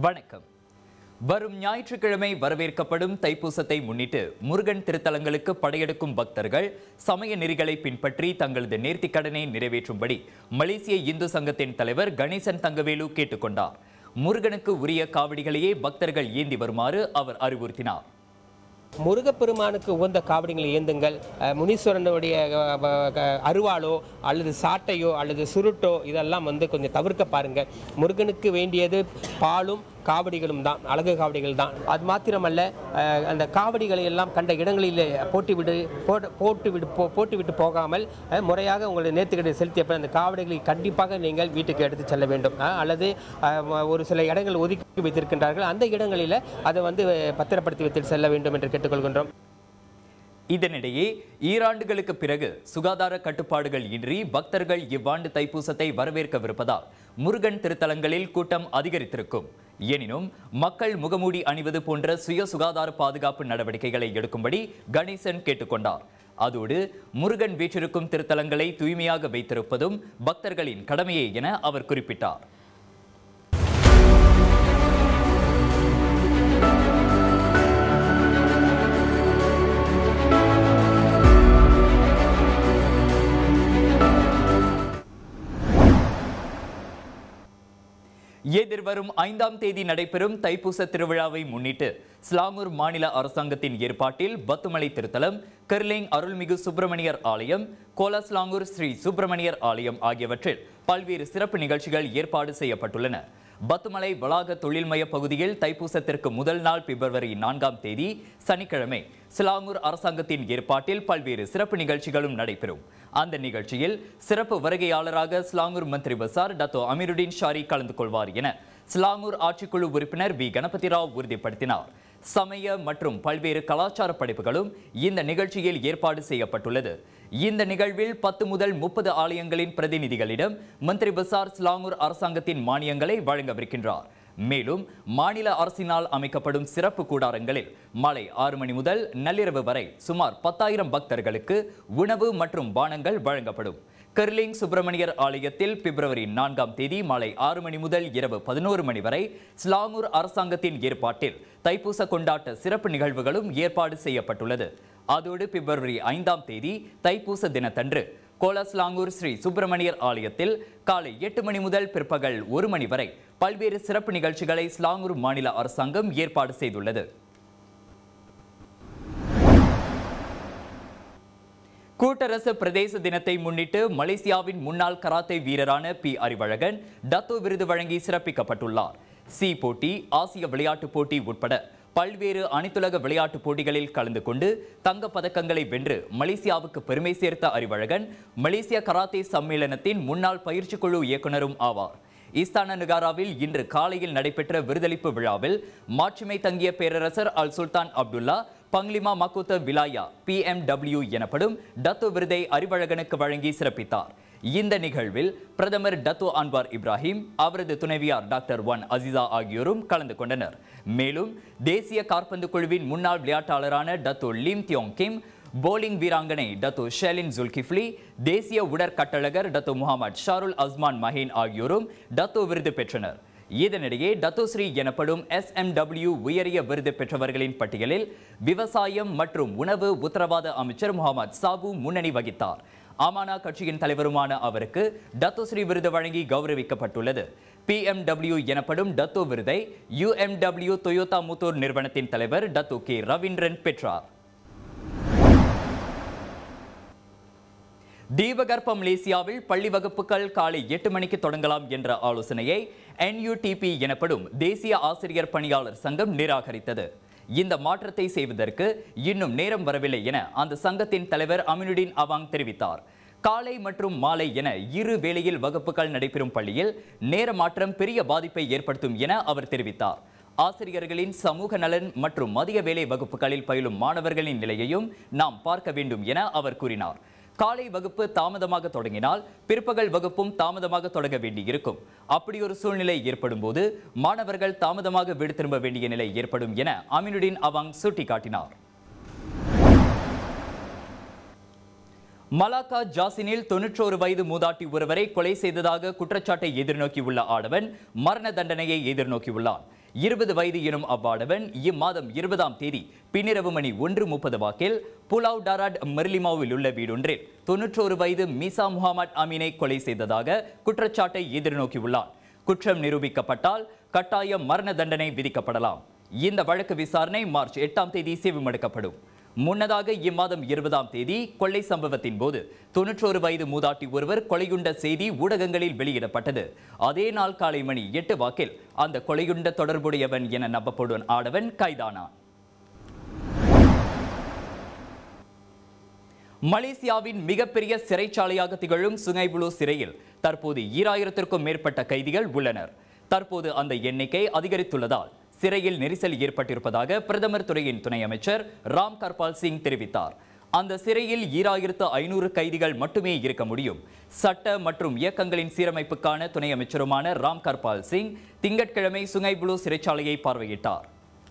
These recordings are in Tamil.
வணக்கம். வரும் ஞாயிற்றுக்கிழமை வரவேற்கப்படும் தைப்பூசத்தை முன்னிட்டு முருகன் திருத்தலங்களுக்கு படையெடுக்கும் பக்தர்கள் சமய நெறிகளை பின்பற்றி தங்களது நேர்த்திக்கடனை நிறைவேற்றும்படி மலேசிய இந்து சங்கத்தின் தலைவர் கணேசன் தங்கவேலு கேட்டுக்கொண்டார். முருகனுக்கு உரிய காவடிகளையே பக்தர்கள் ஏந்தி வருமாறு அவர் அறிவுறுத்தினார். முருகப்பெருமானுக்கு உகந்த காவடிகளை ஏந்துங்கள். முனீஸ்வரனுடைய அருவாளோ அல்லது சாட்டையோ அல்லது சுருட்டோ இதெல்லாம் கொஞ்சம் தவிர்க்க பாருங்க. முருகனுக்கு வேண்டியது பாலும் காவடிகளும் தான், அழகு காவடிகள் தான். அது மாத்திரமல்ல, அந்த காவடிகளை எல்லாம் கண்ட இடங்களில் போட்டுவிட்டு போகாமல் முறையாக உங்களுடைய நேர்த்திக்கடனை செலுத்திய அந்த காவடிகளை கண்டிப்பாக நீங்கள் வீட்டுக்கு எடுத்து செல்ல வேண்டும். அல்லது ஒரு சில இடங்கள் ஒதுக்கி வைத்திருக்கின்றார்கள், அந்த இடங்களில் அதை பத்திரப்படுத்தி வைத்து செல்ல வேண்டும் என்று கேட்டுக்கொள்கின்றோம். இதனிடையே ஈராண்டுகளுக்கு பிறகு சுகாதார கட்டுப்பாடுகள் இன்றி பக்தர்கள் இவ்வாண்டு தைப்பூசத்தை வரவேற்கவிருப்பதால் முருகன் திருத்தலங்களில் கூட்டம் அதிகரித்திருக்கும். எனினும் மக்கள் முகமூடி அணிவது போன்ற சுய சுகாதார பாதுகாப்பு நடவடிக்கைகளை எடுக்கும்படி கணேசன் கேட்டுக்கொண்டார். அதோடு முருகன் வீற்றிருக்கும் திருத்தலங்களை தூய்மையாக வைத்திருப்பதும் பக்தர்களின் கடமையே என அவர் குறிப்பிட்டார். எதிர்வரும் 5ஆம் தேதி நடைபெறும் தைப்பூச திருவிழாவை முன்னிட்டு ஸ்லாங்கூர் மாநில அரசாங்கத்தின் ஏற்பாட்டில் பத்துமலை திருத்தலம், கர்லிங் அருள்மிகு சுப்பிரமணியர் ஆலயம், கோலாஸ்லாங்கூர் ஸ்ரீ சுப்பிரமணியர் ஆலயம் ஆகியவற்றில் பல்வேறு சிறப்பு நிகழ்ச்சிகள் ஏற்பாடு செய்யப்பட்டுள்ளன. பத்துமலை வளாக தொழில்மய பகுதியில் தைப்பூசத்திற்கு முதல் நாள் பிப்ரவரி 4ஆம் தேதி சனிக்கிழமை ஸ்லாங்கூர் அரசாங்கத்தின் ஏற்பாட்டில் பல்வேறு சிறப்பு நிகழ்ச்சிகளும் நடைபெறும். அந்த நிகழ்ச்சியில் சிறப்பு வருகையாளராக ஸ்லாங்கூர் மந்திரி பசார் டத்தோ அமீருடீன் ஷாரி கலந்து கொள்வார் என ஸ்லாங்கூர் ஆட்சிக்குழு உறுப்பினர் வி கணபதி ராவ் உறுதிப்படுத்தினார். சமய மற்றும் பல்வேறு கலாச்சார படைப்புகளும் இந்த நிகழ்ச்சியில் ஏற்பாடு செய்யப்பட்டுள்ளது. இந்த நிகழ்வில் 10 முதல் 30 ஆலயங்களின் பிரதிநிதிகளிடம் மந்திரி பசார் ஸ்லாங்கூர் அரசாங்கத்தின் மானியங்களை வழங்கவிருக்கின்றார். மேலும் மாநில அரசினால் அமைக்கப்படும் சிறப்பு கூடாரங்களில் மாலை 6 மணி முதல் நள்ளிரவு வரை சுமார் 10,000 பக்தர்களுக்கு உணவு மற்றும் பானங்கள் வழங்கப்படும். கர்லிங் சுப்பிரமணியர் ஆலயத்தில் பிப்ரவரி 4ஆம் தேதி மாலை 6 மணி முதல் இரவு 11 மணி வரை ஸ்லாங்கூர் அரசாங்கத்தின் ஏற்பாட்டில் தைப்பூச கொண்டாட்ட சிறப்பு நிகழ்வுகளும் ஏற்பாடு செய்யப்பட்டுள்ளது. அதோடு பிப்ரவரி 5ஆம் தேதி தைப்பூச தினத்தன்று கோலாஸ்லாங்கூர் ஸ்ரீ சுப்பிரமணியர் ஆலயத்தில் காலை 8 மணி முதல் பிற்பகல் 1 மணி வரை பல்வேறு சிறப்பு நிகழ்ச்சிகளை ஸ்லாங்கூர் மாநில அரசாங்கம் ஏற்பாடு செய்துள்ளது. கூட்டரசு பிரதேச தினத்தை முன்னிட்டு மலேசியாவின் முன்னாள் கராத்தே வீரரான பி அறிவழகன் டத்தோ விருது வழங்கி சிறப்பிக்கப்பட்டுள்ளார். சி போட்டி, ஆசிய விளையாட்டுப் போட்டி உட்பட பல்வேறு அனைத்துலக விளையாட்டுப் போட்டிகளில் கலந்து கொண்டு தங்கப் பதக்கங்களை வென்று மலேசியாவுக்கு பெருமை சேர்த்த அறிவழகன் மலேசிய கராத்தே சம்மேளனத்தின் முன்னாள் பயிற்சி குழு இயக்குனரும் ஆவார். இஸ்தானா நகாராவில் இன்று காலையில் நடைபெற்ற விருதளிப்பு விழாவில் மாட்சிமை தங்கிய பேரரசர் Al Sultan Abdullah Panglima Mahkota Wilayah PMW எனப்படும் டத்தோ விருதை அறிவழகனுக்கு வழங்கி சிறப்பித்தார். இந்த நிகழ்வில் பிரதமர் டத்தோ அன்வார் இப்ராஹிம், அவரது துணைவியார் டாக்டர் ஒன் அசிசா ஆகியோரும் கலந்து கொண்டனர். மேலும் தேசிய காற்பந்து குழுவின் முன்னாள் விளையாட்டாளரான Datuk Lim Teong Kim, bowling வீராங்கனை டத்தோ ஷெலின் ஜுல்கிஃப்லி, தேசிய உடற்கட்டழகர் Datuk Mohamad Sharul Azman Mahen ஆகியோரும் டத்தோ விருது பெற்றனர். இதனிடையே டத்தோஸ்ரீ எனப்படும் SMW உயரிய விருது பெற்றவர்களின் பட்டியலில் விவசாயம் மற்றும் உணவு உத்தரவாத அமைச்சர் முகமது சாபு முன்னணி வகித்தார். அமானா கட்சியின் தலைவருமான அவருக்கு டத்தோஸ்ரீ விருது வழங்கி கௌரவிக்கப்பட்டுள்ளது. PMW எனப்படும் டத்தோ விருதை UMW டொயோட்டா மோட்டார் நிறுவனத்தின் தலைவர் டத்தோ கே ரவீந்திரன் பெற்றார். தீபகற்ப மலேசியாவில் பள்ளி வகுப்புகள் காலை 8 மணிக்கு தொடங்கலாம் என்ற ஆலோசனையை NUTP எனப்படும் தேசிய ஆசிரியர் பணியாளர் சங்கம் நிராகரித்தது. இந்த மாற்றத்தை செய்வதற்கு இன்னும் நேரம் வரவில்லை என அந்த சங்கத்தின் தலைவர் அமினுடீன் அவாங் தெரிவித்தார். காலை மற்றும் மாலை என இரு வேளையில் வகுப்புகள் நடைபெறும் பள்ளியில் நேர மாற்றம் பெரிய பாதிப்பை ஏற்படுத்தும் என அவர் தெரிவித்தார். ஆசிரியர்களின் சமூக நலன் மற்றும் மதிய வேலை வகுப்புகளில் பயிலும் மாணவர்களின் நிலையையும் நாம் பார்க்க வேண்டும் என அவர் கூறினார். காலை வகுப்பு தாமதமாக தொடங்கினால் பிற்பகல் வகுப்பும் தாமதமாக தொடங்க வேண்டியிருக்கும். அப்படி ஒரு சூழ்நிலை ஏற்படும் போது மாணவர்கள் தாமதமாக வீடு திரும்ப வேண்டிய நிலை ஏற்படும் என அமினுடீன் அவாங் சுட்டிக்காட்டினார். மலாக்கா ஜாசினில் 91 வயது மூதாட்டி ஒருவரை கொலை செய்ததாக குற்றச்சாட்டை எதிர்நோக்கியுள்ள ஆடவன் மரண தண்டனையை எதிர்நோக்கியுள்ளான். 20 வயது எனும் அவ்வாடவன் இம்மாதம் 20ஆம் தேதி பின்னிரவு மணி 1:30 வாக்கில் புலாவ் டாராட் மெர்லிமாவில் உள்ள வீடொன்றில் 91 வயது மீசா முகமது அமீனை கொலை செய்ததாக குற்றச்சாட்டை எதிர்நோக்கியுள்ளார். குற்றம் நிரூபிக்கப்பட்டால் கட்டாய மரண தண்டனை விதிக்கப்படலாம். இந்த வழக்கு விசாரணை மார்ச் 8ஆம் தேதி செவிமடுக்கப்படும். முன்னதாக இம்மாதம் 20ஆம் தேதி கொள்ளை சம்பவத்தின் போது 91 வயது மூதாட்டி ஒருவர் கொலையுண்ட செய்தி ஊடகங்களில் வெளியிடப்பட்டது. அதே நாள் காலை மணி 8 வாக்கில் அந்த கொலையுண்ட தொடர்புடையவன் என நம்பப்படும் ஆடவன் கைதானான். மலேசியாவின் மிகப்பெரிய சிறைச்சாலையாக திகழும் சுங்கை புலு சிறையில் தற்போது 2000க்கும் மேற்பட்ட கைதிகள் உள்ளனர். தற்போது அந்த எண்ணிக்கை அதிகரித்துள்ளதால் சிறையில் நெரிசல் ஏற்பட்டிருப்பதாக பிரதமர் துறையின் துணை அமைச்சர் ராம் கர்பால் சிங் தெரிவித்தார். அந்த சிறையில் 2500 கைதிகள் மட்டுமே இருக்க முடியும். சட்ட மற்றும் இயக்கங்களின் சீரமைப்புக்கான துணை அமைச்சருமான ராம் கர்பால் சிங் திங்கட்கிழமை சுங்கை புலு சிறைச்சாலையை பார்வையிட்டார்.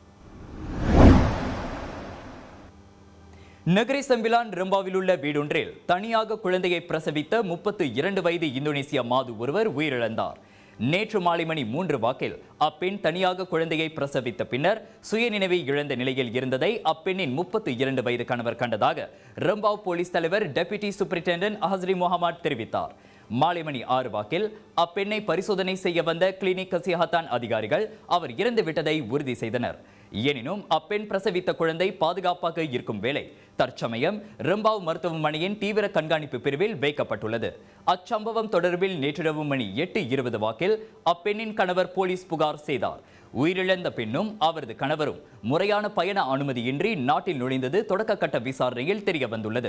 நகரி சம்பிலான் ரம்பாவில் உள்ள வீடொன்றில் தனியாக குழந்தையை பிரசவித்த 32 வயது இந்தோனேசிய மாது ஒருவர் உயிரிழந்தார். நேற்று மாலை மணி 3 வாக்கில் அப்பெண் தனியாக குழந்தையை பிரசவித்த பின்னர் சுயநினைவை இழந்த நிலையில் இருந்ததை அப்பெண்ணின் 32 வயது கணவர் கண்டதாக ரம்பாவ் போலீஸ் தலைவர் டெபுட்டி சூப்பரிண்டென்டென்ட் ஹஸ்ரி முகமது தெரிவித்தார். மாலை மணி 6 வாக்கில் அப்பெண்ணை பரிசோதனை செய்ய வந்த கிளினிக் கசிஹாத்தான் அதிகாரிகள் அவர் இறந்து விட்டதை உறுதி செய்தனர். எனினும் அப்பெண் பிரசவித்த குழந்தை பாதுகாப்பாக இருக்கும் வேளை தற்சமயம் ரம்பாவ் மருத்துவமனையின் தீவிர கண்காணிப்பு பிரிவில் வைக்கப்பட்டுள்ளது. அச்சம்பவம் தொடர்பில் நேற்றிரவு மணி 8:20 வாக்கில் அப்பெண்ணின் கணவர் போலீஸ் புகார் செய்தார். உயிரிழந்த பெண்ணும் அவரது கணவரும் முறையான பயண அனுமதியின்றி நாட்டில் நுழைந்தது தொடக்க கட்ட விசாரணையில் தெரிய வந்துள்ளது.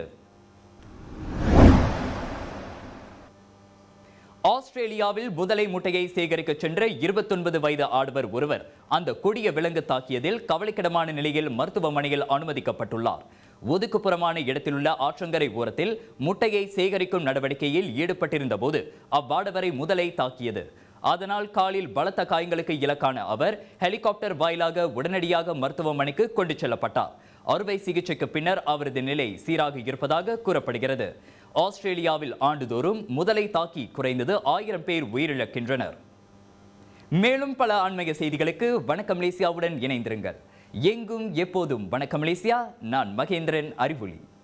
ஆஸ்திரேலியாவில் முதலை முட்டையை சேகரிக்க சென்ற 29 வயது ஆடவர் ஒருவர் அந்த கொடிய விலங்கு தாக்கியதில் கவலைக்கிடமான நிலையில் மருத்துவமனையில் அனுமதிக்கப்பட்டுள்ளார். ஒதுக்குப்புறமான இடத்திலுள்ள ஆற்றங்கரை ஓரத்தில் முட்டையை சேகரிக்கும் நடவடிக்கையில் ஈடுபட்டிருந்த போது அவ்வாடவரை முதலை தாக்கியது. அதனால் காலில் பலத்த காயங்களுக்கு இலக்கான அவர் ஹெலிகாப்டர் வாயிலாக உடனடியாக மருத்துவமனைக்கு கொண்டு செல்லப்பட்டார். அறுவை சிகிச்சைக்கு பின்னர் அவரது நிலை சீராக இருப்பதாக கூறப்படுகிறது. ஆஸ்திரேலியாவில் ஆண்டுதோறும் முதலை தாக்கி குறைந்தது 1000 பேர் உயிரிழக்கின்றனர். மேலும் பல ஆன்மீக செய்திகளுக்கு வணக்கம் மலேசியாவுடன் இணைந்திருங்கள். எங்கும் எப்போதும் வணக்கம் மலேசியா. நான் மகேந்திரன் அறிவொளி.